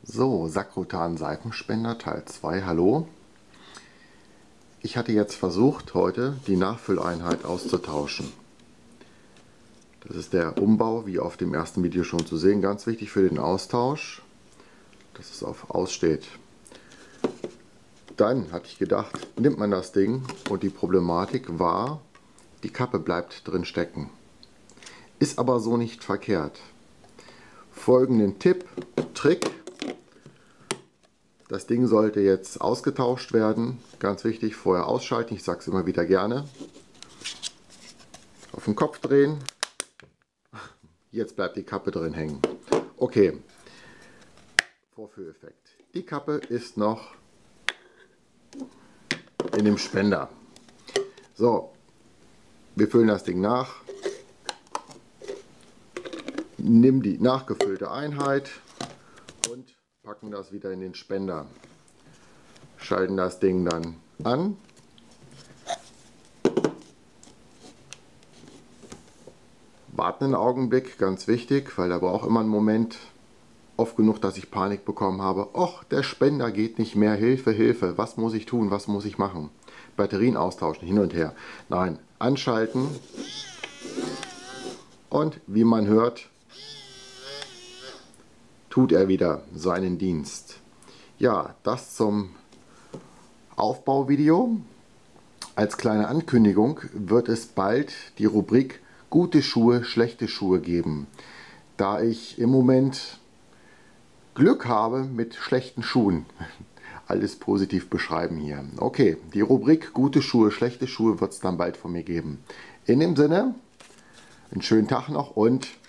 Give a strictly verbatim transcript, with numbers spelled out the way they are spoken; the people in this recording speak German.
So, Sakrotan Seifenspender Teil zwei, hallo. Ich hatte jetzt versucht, heute die Nachfülleinheit auszutauschen. Das ist der Umbau, wie auf dem ersten Video schon zu sehen. Ganz wichtig für den Austausch, dass es auf Aus steht. Dann hatte ich gedacht, nimmt man das Ding und die Problematik war, die Kappe bleibt drin stecken. Ist aber so nicht verkehrt. Folgenden Tipp, Trick. Das Ding sollte jetzt ausgetauscht werden. Ganz wichtig, vorher ausschalten. Ich sage es immer wieder gerne. Auf den Kopf drehen. Jetzt bleibt die Kappe drin hängen. Okay. Vorführeffekt. Die Kappe ist noch in dem Spender. So. Wir füllen das Ding nach. Nimm die nachgefüllte Einheit und packen das wieder in den Spender. Schalten das Ding dann an. Warten einen Augenblick, ganz wichtig, weil da braucht immer einen Moment, oft genug, dass ich Panik bekommen habe. Och, der Spender geht nicht mehr, Hilfe, Hilfe, was muss ich tun, was muss ich machen? Batterien austauschen, hin und her. Nein, anschalten und wie man hört, tut er wieder seinen Dienst. Ja, das zum Aufbauvideo. Als kleine Ankündigung wird es bald die Rubrik gute Schuhe, schlechte Schuhe geben. Da ich im Moment Glück habe mit schlechten Schuhen. Alles positiv beschreiben hier. Okay, die Rubrik gute Schuhe, schlechte Schuhe wird es dann bald von mir geben. In dem Sinne, einen schönen Tag noch und